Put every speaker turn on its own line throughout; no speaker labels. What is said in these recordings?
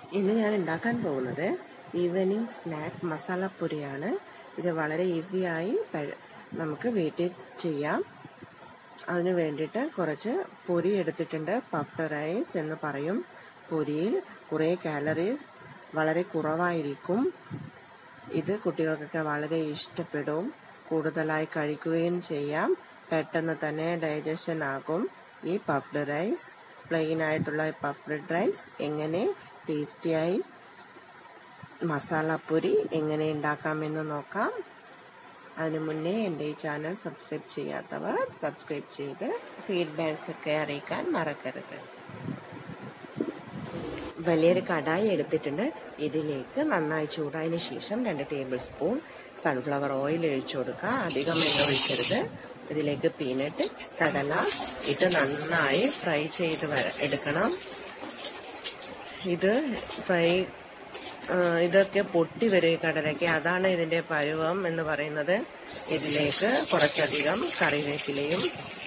ഇന്ന് ഞാൻ ഉണ്ടാക്കാൻ പോകുന്നത് ഈവനിങ് സ്നാക്ക് മസാലപ്പുരിയാണ്. ഇത് വളരെ ഈസിയായി നമുക്ക് വീട്ടിൽ ചെയ്യാം. അതിനു വേണ്ടിയിട്ട് കുറച്ച് പൊരി എടുത്തിട്ടുണ്ട്. പഫ്ഡ് റൈസ് എന്ന് പറയും. പൊരിയിൽ കുറേ കാലറീസ് വളരെ കുറവായിരിക്കും. ഇത് കുട്ടികൾക്കൊക്കെ വളരെ ഇഷ്ടപ്പെടും. കൂടുതലായി കഴിക്കുകയും ചെയ്യാം. പെട്ടെന്ന് തന്നെ ഡൈജഷൻ ആകും. ഈ പഫ്ഡ് റൈസ്, പ്ലെയിൻ ആയിട്ടുള്ള പഫ്ഡ് റൈസ് എങ്ങനെ ടേസ്റ്റിയായി മസാലപ്പുരി എങ്ങനെ ഉണ്ടാക്കാമെന്ന് നോക്കാം. അതിനു മുന്നേ എൻ്റെ ഈ ചാനൽ സബ്സ്ക്രൈബ് ചെയ്യാത്തവർ സബ്സ്ക്രൈബ് ചെയ്ത് ഫീഡ്ബാക്സ് ഒക്കെ അറിയിക്കാൻ മറക്കരുത്. വലിയൊരു കടായി എടുത്തിട്ടുണ്ട്. ഇതിലേക്ക് നന്നായി ചൂടായതിനു ശേഷം 2 ടേബിൾ സ്പൂൺ സൺഫ്ലവർ ഓയിൽ ഒഴിച്ചു കൊടുക്കുക. അധികം എണ്ണ ഒഴിക്കരുത്. ഇതിലേക്ക് പീനട്ട്, കടല ഇട്ട് നന്നായി ഫ്രൈ ചെയ്ത് എടുക്കണം. ഇതൊക്കെ പൊട്ടി വരും ഈ കടലയ്ക്ക്. അതാണ് ഇതിന്റെ പരുവം എന്ന് പറയുന്നത്. ഇതിലേക്ക് കുറച്ചധികം കറിവേപ്പിലയും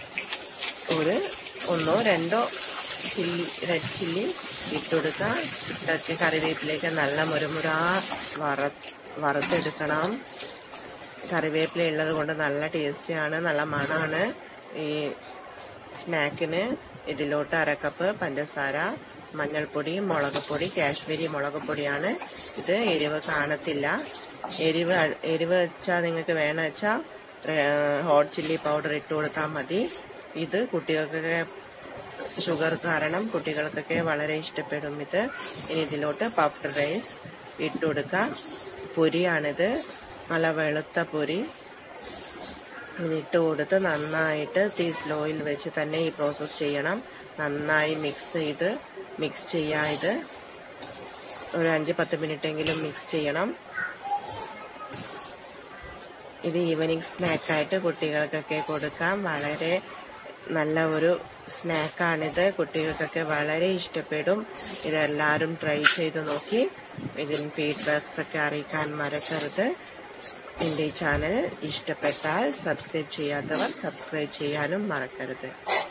ഒന്നോ രണ്ടോ റെഡ് ചില്ലി ഇട്ടുകൊടുക്കുക. ഇതൊക്കെ കറിവേപ്പിലേക്ക് നല്ല മുരുമുരാ വറുത്തെടുക്കണം. കറിവേപ്പില ഉള്ളത് കൊണ്ട് നല്ല ടേസ്റ്റിയാണ്, നല്ല മണമാണ് ഈ സ്നാക്കിന്. ഇതിലോട്ട് 1/2 കപ്പ് പഞ്ചസാര, മഞ്ഞൾപ്പൊടി, മുളകുപൊടി, കാശ്മീരി മുളകുപൊടിയാണ്. ഇത് എരിവ് കാണത്തില്ല. എരിവ് വെച്ചാൽ നിങ്ങൾക്ക് വേണം വെച്ചാൽ ഹോട്ട് ചില്ലി പൗഡർ ഇട്ട് കൊടുത്താൽ മതി. ഇത് കുട്ടികൾക്കൊക്കെ ഷുഗർ കാരണം കുട്ടികൾക്കൊക്കെ വളരെ ഇഷ്ടപ്പെടും ഇത്. ഇനി ഇതിലോട്ട് പഫ്ഡ് റൈസ് ഇട്ട് കൊടുക്കുക. പൊരിയാണിത്, നല്ല വെളുത്ത പൊരി. ഇട്ട് കൊടുത്ത് നന്നായിട്ട് തീ സ്ലോയിൽ വെച്ച് തന്നെ ഈ പ്രോസസ് ചെയ്യണം. നന്നായി മിക്സ് ചെയ്യാം. ഇത് ഒരു 5-10 മിനിറ്റെങ്കിലും മിക്സ് ചെയ്യണം. ഇത് ഈവനിങ് സ്നാക്കായിട്ട് കുട്ടികൾക്കൊക്കെ കൊടുക്കാം. വളരെ നല്ല ഒരു സ്നാക്കാണിത്. കുട്ടികൾക്കൊക്കെ വളരെ ഇഷ്ടപ്പെടും. ഇതെല്ലാവരും ട്രൈ ചെയ്ത് നോക്കി ഇതിന് ഫീഡ്ബാക്സ് ഒക്കെ അറിയിക്കാൻ മറക്കരുത്. എൻ്റെ ഈ ചാനൽ ഇഷ്ടപ്പെട്ടാൽ സബ്സ്ക്രൈബ് ചെയ്യാത്തവർ സബ്സ്ക്രൈബ് ചെയ്യാനും മറക്കരുത്.